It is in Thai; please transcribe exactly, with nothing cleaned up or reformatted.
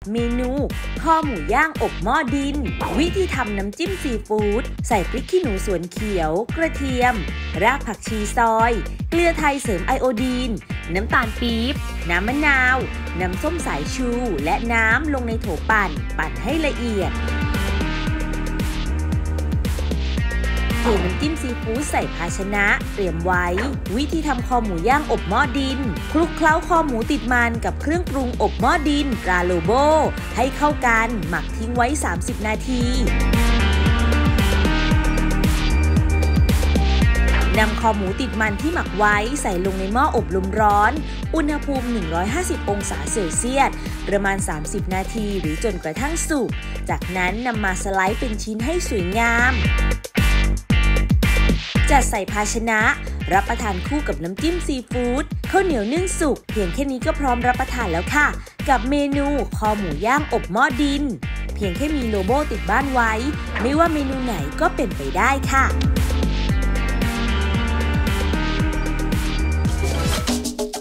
เมนูคอหมูย่างอบหม้อดินวิธีทำน้ำจิ้มซีฟู้ดใส่พริกขี้หนูสวนเขียวกระเทียมรากผักชีซอยเกลือไทยเสริมไอโอดีนน้ำตาลปี๊บน้ำมะนาวน้ำส้มสายชูและน้ำลงในโถปั่นปั่นให้ละเอียดเทน้ำจิ้มซีฟู้ดใส่ภาชนะเตรียมไว้วิธีทำคอหมูย่างอบหม้อดินคลุกเคล้าคอหมูติดมันกับเครื่องปรุงอบหม้อดินตราโลโบให้เข้ากันหมักทิ้งไว้สามสิบนาทีนำคอหมูติดมันที่หมักไว้ใส่ลงในหม้ออบลมร้อนอุณหภูมิหนึ่งร้อยห้าสิบองศาเซลเซียสประมาณสามสิบนาทีหรือจนกระทั่งสุกจากนั้นนำมาสไลด์เป็นชิ้นให้สวยงามจัดใส่ภาชนะรับประทานคู่กับน้ำจิ้มซีฟู้ดข้าวเหนียวนึ่งสุกเพียงแค่นี้ก็พร้อมรับประทานแล้วค่ะกับเมนูคอหมูย่างอบหม้อดินเพียงแค่มีโลโบ้ติดบ้านไว้ไม่ว่าเมนูไหนก็เป็นไปได้ค่ะ